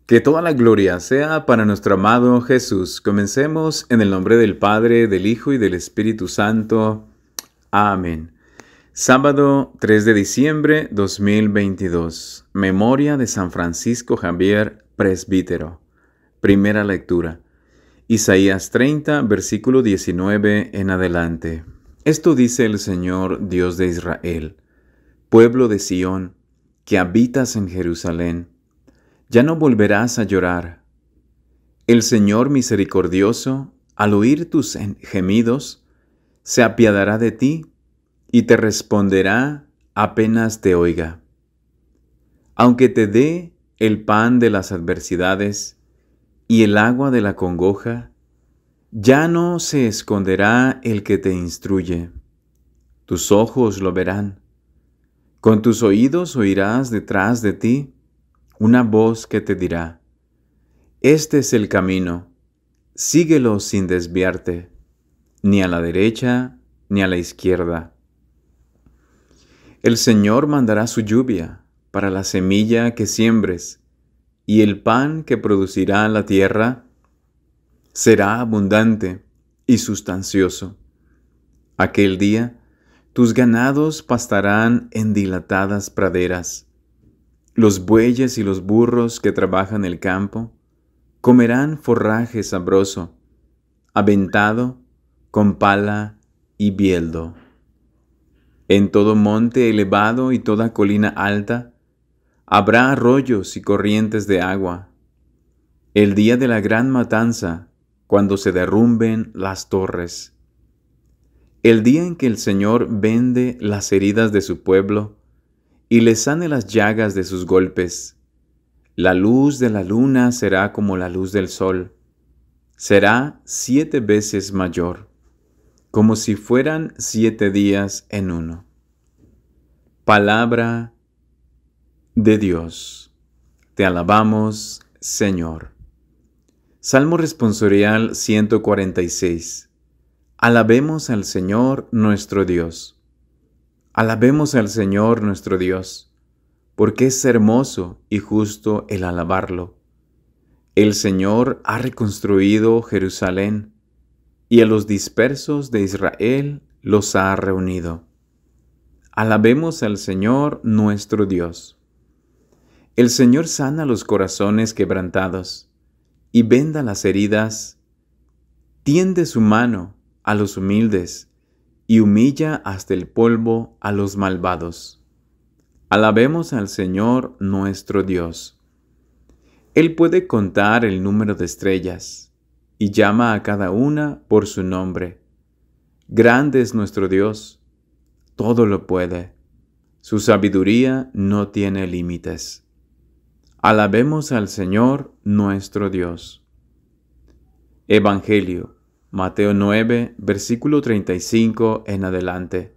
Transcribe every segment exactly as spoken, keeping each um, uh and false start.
Que toda la gloria sea para nuestro amado Jesús. Comencemos en el nombre del Padre, del Hijo y del Espíritu Santo. Amén. Sábado tres de diciembre dos mil veintidós. Memoria de San Francisco Javier, presbítero. Primera lectura. Isaías treinta, versículo diecinueve en adelante. Esto dice el Señor, Dios de Israel: pueblo de Sión, que habitas en Jerusalén, ya no volverás a llorar. El Señor misericordioso, al oír tus gemidos, se apiadará de ti y te responderá apenas te oiga. Aunque te dé el pan de las adversidades y el agua de la congoja, ya no se esconderá el que te instruye. Tus ojos lo verán. Con tus oídos oirás detrás de ti una voz que te dirá: este es el camino, síguelo sin desviarte, ni a la derecha ni a la izquierda. El Señor mandará su lluvia para la semilla que siembres, y el pan que producirá la tierra será abundante y sustancioso. Aquel día tus ganados pastarán en dilatadas praderas. Los bueyes y los burros que trabajan el campo comerán forraje sabroso, aventado con pala y bieldo. En todo monte elevado y toda colina alta habrá arroyos y corrientes de agua. El día de la gran matanza, cuando se derrumben las torres. El día en que el Señor vende las heridas de su pueblo y le sane las llagas de sus golpes. La luz de la luna será como la luz del sol. Será siete veces mayor, como si fueran siete días en uno. Palabra de Dios. Te alabamos, Señor. Salmo responsorial ciento cuarenta y seis. Alabemos al Señor nuestro Dios. Alabemos al Señor nuestro Dios, porque es hermoso y justo el alabarlo. El Señor ha reconstruido Jerusalén, y a los dispersos de Israel los ha reunido. Alabemos al Señor nuestro Dios. El Señor sana los corazones quebrantados, y venda las heridas, tiende su mano a los humildes, y humilla hasta el polvo a los malvados. Alabemos al Señor nuestro Dios. Él puede contar el número de estrellas, y llama a cada una por su nombre. Grande es nuestro Dios, todo lo puede. Su sabiduría no tiene límites. Alabemos al Señor nuestro Dios. Evangelio, Mateo nueve, versículo treinta y cinco en adelante.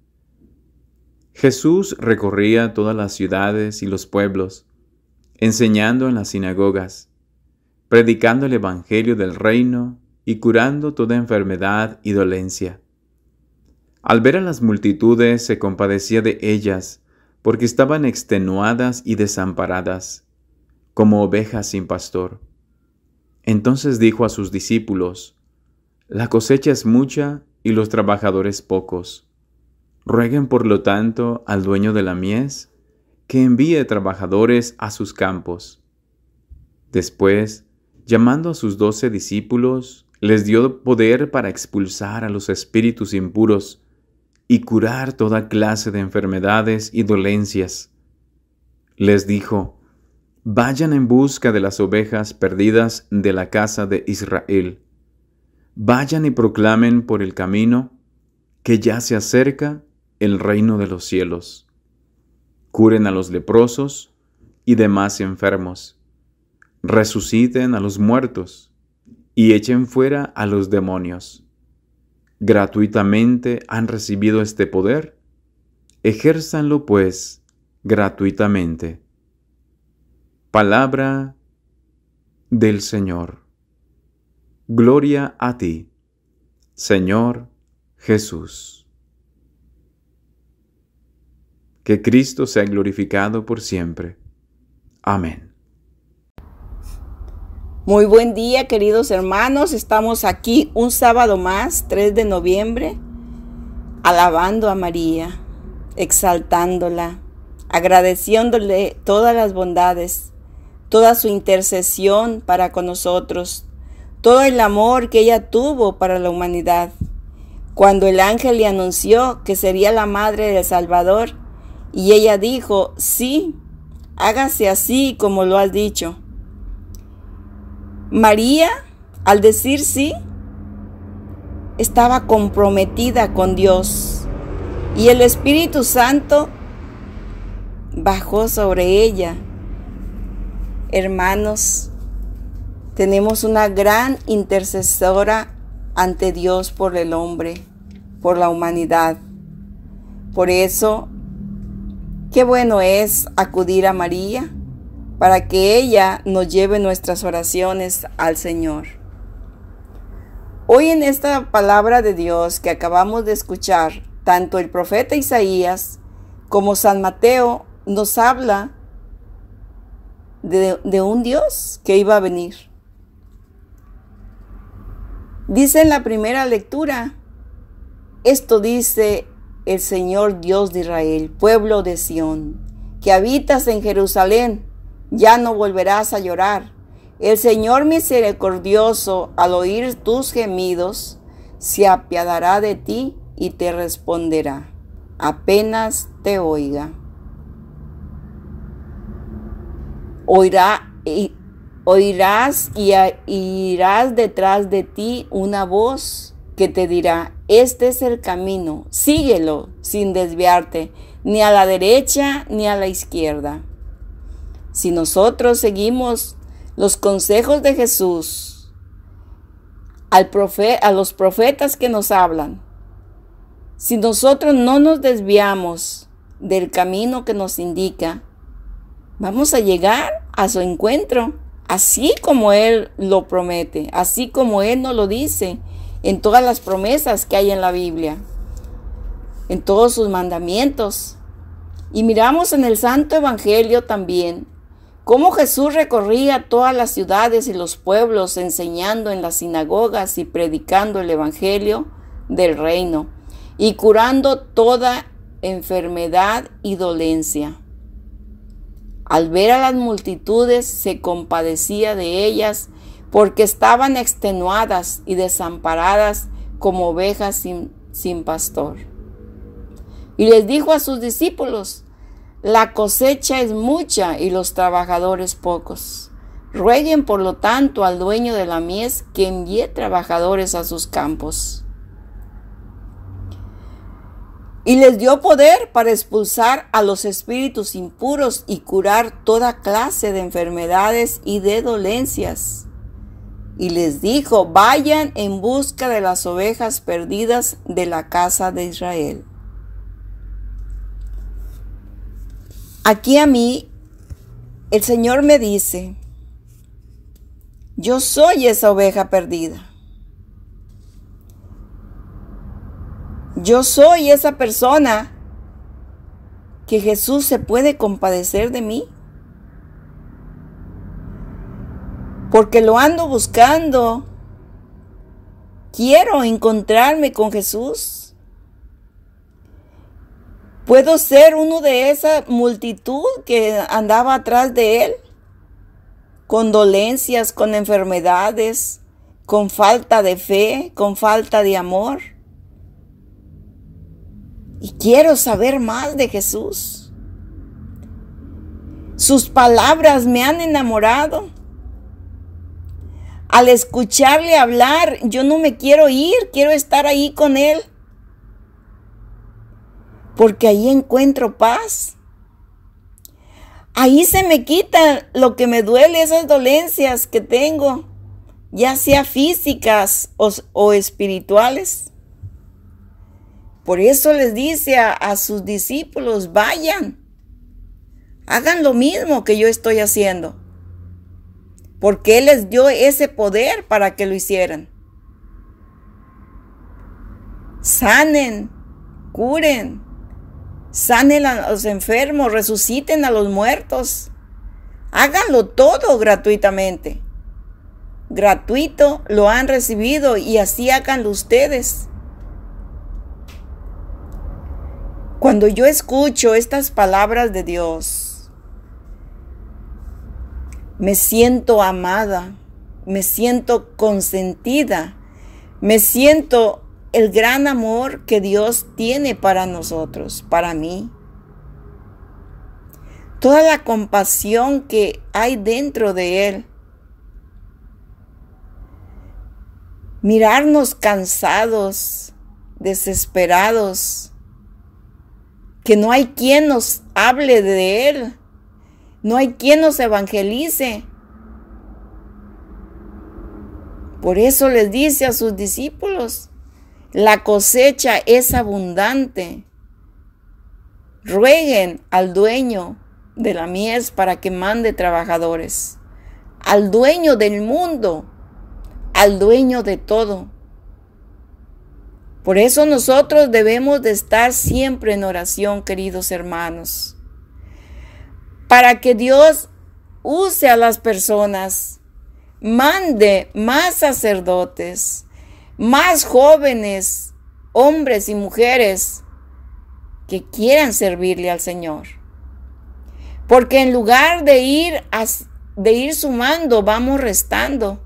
Jesús recorría todas las ciudades y los pueblos, enseñando en las sinagogas, predicando el evangelio del reino y curando toda enfermedad y dolencia. Al ver a las multitudes se compadecía de ellas, porque estaban extenuadas y desamparadas, como ovejas sin pastor. Entonces dijo a sus discípulos: la cosecha es mucha y los trabajadores pocos. Rueguen por lo tanto al dueño de la mies que envíe trabajadores a sus campos. Después, llamando a sus doce discípulos, les dio poder para expulsar a los espíritus impuros y curar toda clase de enfermedades y dolencias. Les dijo: vayan en busca de las ovejas perdidas de la casa de Israel. Vayan y proclamen por el camino que ya se acerca el reino de los cielos. Curen a los leprosos y demás enfermos. Resuciten a los muertos y echen fuera a los demonios. Gratuitamente han recibido este poder. Ejérzanlo pues gratuitamente. Palabra del Señor. Gloria a ti, Señor Jesús. Que Cristo sea glorificado por siempre. Amén. Muy buen día, queridos hermanos. Estamos aquí un sábado más, tres de noviembre, alabando a María, exaltándola, agradeciéndole todas las bondades, toda su intercesión para con nosotros, todo el amor que ella tuvo para la humanidad. Cuando el ángel le anunció que sería la madre del Salvador, y ella dijo, sí, hágase así como lo has dicho. María, al decir sí, estaba comprometida con Dios y el Espíritu Santo bajó sobre ella. Hermanos, tenemos una gran intercesora ante Dios por el hombre, por la humanidad. Por eso, qué bueno es acudir a María para que ella nos lleve nuestras oraciones al Señor. Hoy en esta palabra de Dios que acabamos de escuchar, tanto el profeta Isaías como San Mateo nos habla de, de un Dios que iba a venir. Dice en la primera lectura, esto dice el Señor Dios de Israel, pueblo de Sión, que habitas en Jerusalén, ya no volverás a llorar. El Señor misericordioso, al oír tus gemidos, se apiadará de ti y te responderá, apenas te oiga. Oirá, y, oirás y, y irás detrás de ti una voz que te dirá, este es el camino, síguelo sin desviarte, ni a la derecha ni a la izquierda. Si nosotros seguimos los consejos de Jesús, al profe- a los profetas que nos hablan, si nosotros no nos desviamos del camino que nos indica, vamos a llegar a su encuentro, así como Él lo promete, así como Él nos lo dice en todas las promesas que hay en la Biblia, en todos sus mandamientos. Y miramos en el Santo Evangelio también cómo Jesús recorría todas las ciudades y los pueblos enseñando en las sinagogas y predicando el Evangelio del reino y curando toda enfermedad y dolencia. Al ver a las multitudes se compadecía de ellas porque estaban extenuadas y desamparadas como ovejas sin, sin pastor. Y les dijo a sus discípulos, la cosecha es mucha y los trabajadores pocos. Rueguen por lo tanto al dueño de la mies que envíe trabajadores a sus campos. Y les dio poder para expulsar a los espíritus impuros y curar toda clase de enfermedades y de dolencias. Y les dijo, vayan en busca de las ovejas perdidas de la casa de Israel. Aquí a mí, el Señor me dice, yo soy esa oveja perdida. Yo soy esa persona que Jesús se puede compadecer de mí. Porque lo ando buscando. Quiero encontrarme con Jesús. ¿Puedo ser uno de esa multitud que andaba atrás de Él? Con dolencias, con enfermedades, con falta de fe, con falta de amor. Y quiero saber más de Jesús. Sus palabras me han enamorado. Al escucharle hablar, yo no me quiero ir, quiero estar ahí con Él. Porque ahí encuentro paz. Ahí se me quita lo que me duele, esas dolencias que tengo, ya sea físicas o, o espirituales. Por eso les dice a, a sus discípulos, vayan, hagan lo mismo que yo estoy haciendo. Porque Él les dio ese poder para que lo hicieran. Sanen, curen, sanen a los enfermos, resuciten a los muertos. Háganlo todo gratuitamente. gratuito lo han recibido y así háganlo ustedes. Cuando yo escucho estas palabras de Dios, me siento amada, me siento consentida, me siento el gran amor que Dios tiene para nosotros, para mí. Toda la compasión que hay dentro de Él. Mirarnos cansados, desesperados, que no hay quien nos hable de Él, no hay quien nos evangelice. Por eso les dice a sus discípulos, la cosecha es abundante. Rueguen al dueño de la mies para que mande trabajadores, al dueño del mundo, al dueño de todo. Por eso nosotros debemos de estar siempre en oración, queridos hermanos, para que Dios use a las personas, mande más sacerdotes, más jóvenes, hombres y mujeres que quieran servirle al Señor. Porque en lugar de ir, a, de ir sumando, vamos restando.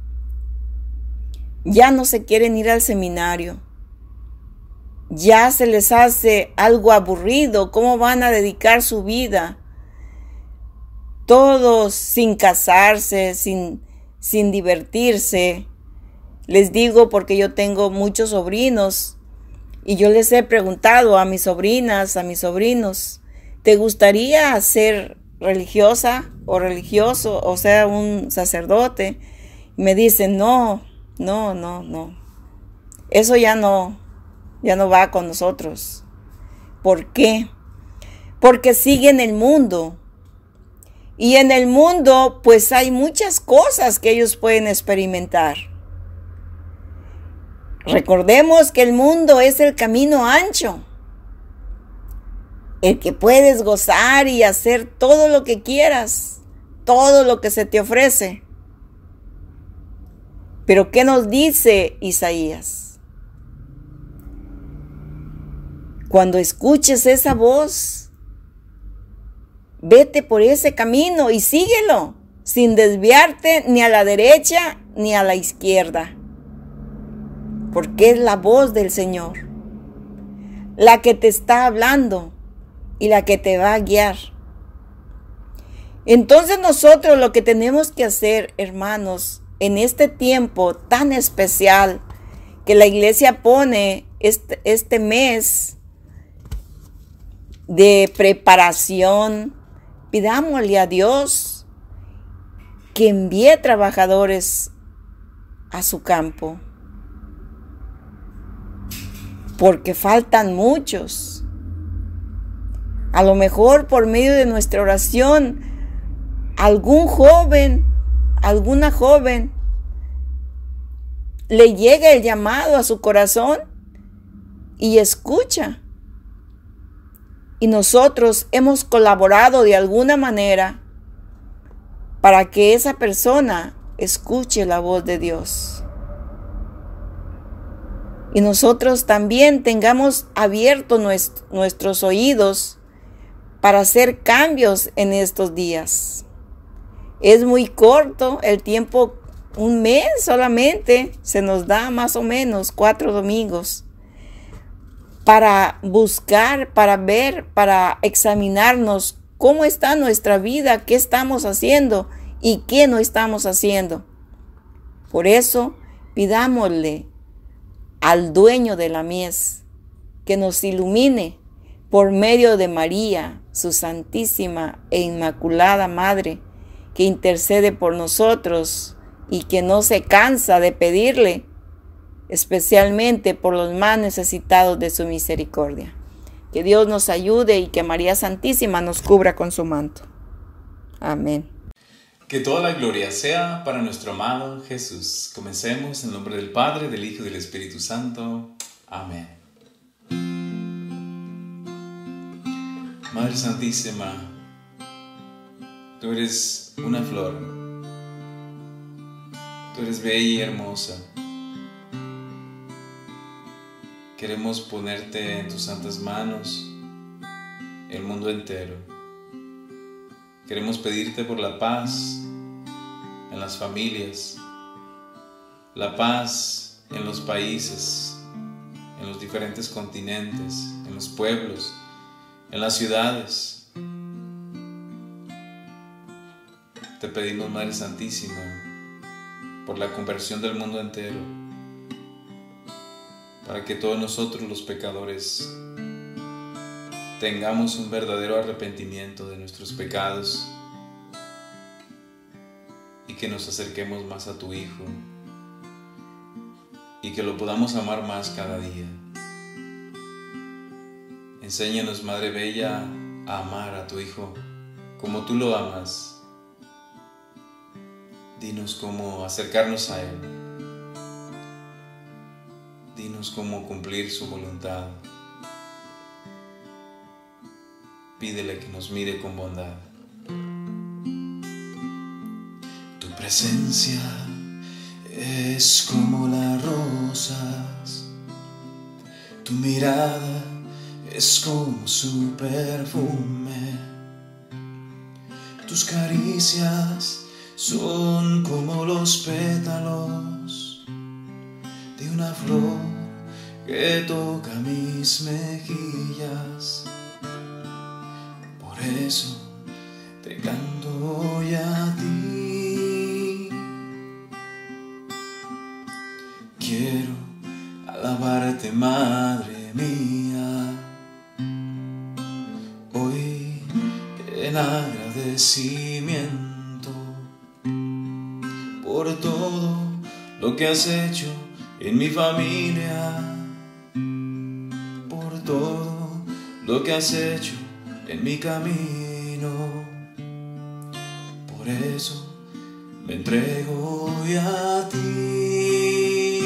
Ya no se quieren ir al seminario. Ya se les hace algo aburrido. ¿Cómo van a dedicar su vida? Todos sin casarse, sin, sin divertirse. Les digo porque yo tengo muchos sobrinos y yo les he preguntado a mis sobrinas, a mis sobrinos, ¿te gustaría ser religiosa o religioso, o sea, un sacerdote? Y me dicen, no, no, no, no. Eso ya no, ya no va con nosotros. ¿Por qué? Porque siguen el mundo. Y en el mundo, pues hay muchas cosas que ellos pueden experimentar. Recordemos que el mundo es el camino ancho, el que puedes gozar y hacer todo lo que quieras, todo lo que se te ofrece. Pero ¿qué nos dice Isaías? Cuando escuches esa voz, vete por ese camino y síguelo, sin desviarte ni a la derecha ni a la izquierda. Porque es la voz del Señor, la que te está hablando y la que te va a guiar. Entonces nosotros lo que tenemos que hacer, hermanos, en este tiempo tan especial que la iglesia pone este, este mes de preparación, pidámosle a Dios que envíe trabajadores a su campo. Porque faltan muchos. A lo mejor por medio de nuestra oración, algún joven, alguna joven, le llega el llamado a su corazón y escucha. Y nosotros hemos colaborado de alguna manera para que esa persona escuche la voz de Dios. Y nosotros también tengamos abiertos nuestro, nuestros oídos para hacer cambios en estos días. Es muy corto el tiempo, un mes solamente se nos da más o menos cuatro domingos para buscar, para ver, para examinarnos cómo está nuestra vida, qué estamos haciendo y qué no estamos haciendo. Por eso pidámosle al dueño de la mies que nos ilumine por medio de María, su santísima e inmaculada Madre, que intercede por nosotros y que no se cansa de pedirle, especialmente por los más necesitados de su misericordia. Que Dios nos ayude y que María Santísima nos cubra con su manto. Amén. Que toda la gloria sea para nuestro amado Jesús. Comencemos en el nombre del Padre, del Hijo y del Espíritu Santo. Amén. Madre Santísima, tú eres una flor Tú eres bella y hermosa. Queremos ponerte en tus santas manos el mundo entero. Queremos pedirte por la paz en las familias, la paz en los países, en los diferentes continentes, en los pueblos, en las ciudades. Te pedimos, Madre Santísima, por la conversión del mundo entero, para que todos nosotros los pecadores tengamos un verdadero arrepentimiento de nuestros pecados y que nos acerquemos más a tu Hijo y que lo podamos amar más cada día. Enséñanos, Madre Bella, a amar a tu Hijo como tú lo amas. Dinos cómo acercarnos a Él. Dinos cómo cumplir su voluntad. Pídele que nos mire con bondad. Tu presencia es como las rosas, tu mirada es como su perfume, tus caricias son como los pétalos de una flor que toca mis mejillas. Por eso te canto hoy a ti. Quiero alabarte, Madre mía, hoy en agradecimiento por todo lo que has hecho en mi familia, por todo lo que has hecho en mi camino. Por eso me entrego hoy a ti,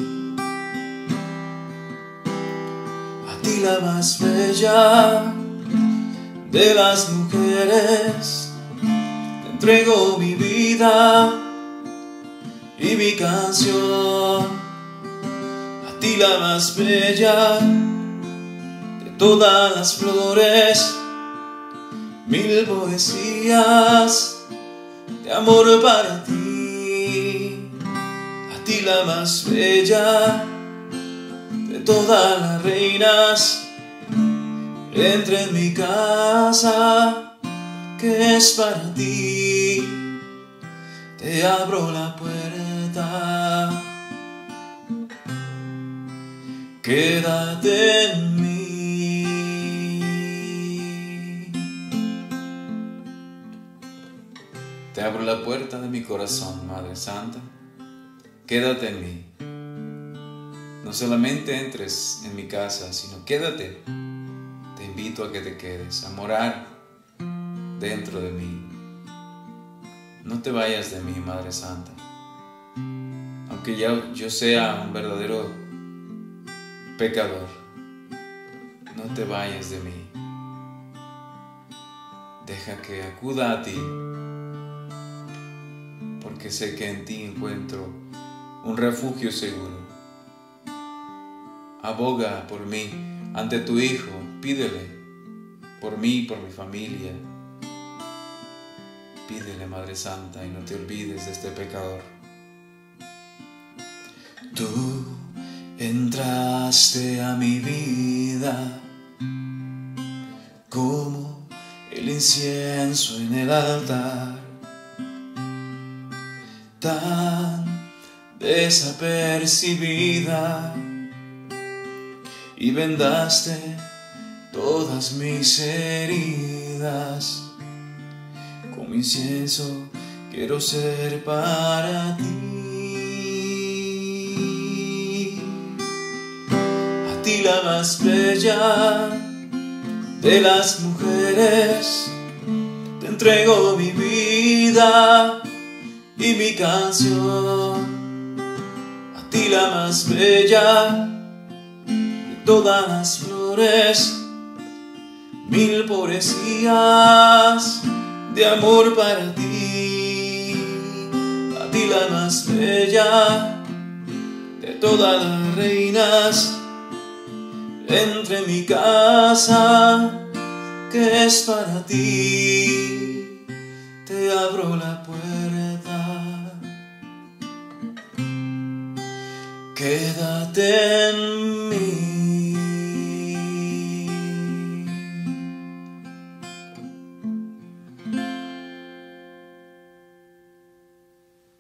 a ti la más bella de las mujeres. Te entrego mi vida y mi canción, a ti la más bella de todas las flores. Mil poesías de amor para ti, a ti la más bella de todas las reinas. Entra en mi casa, que es para ti, te abro la puerta. Quédate en mí. Te abro la puerta de mi corazón, Madre Santa. Quédate en mí. No solamente entres en mi casa, sino quédate. Te invito a que te quedes, a morar dentro de mí. No te vayas de mí, Madre Santa. Aunque ya yo sea un verdadero pecador, no te vayas de mí. Deja que acuda a ti, porque sé que en ti encuentro un refugio seguro. Aboga por mí ante tu Hijo, pídele por mí y por mi familia. Pídele, Madre Santa, y no te olvides de este pecador. Tú entraste a mi vida como el incienso en el altar, tan desapercibida, y vendaste todas mis heridas. Como incienso quiero ser para ti, a ti la más bella de las mujeres. Te entrego mi vida y mi canción, a ti la más bella de todas las flores. Mil poesías de amor para ti, a ti la más bella de todas las reinas. Entre mi casa, que es para ti, te abro la puerta. Quédate en mí.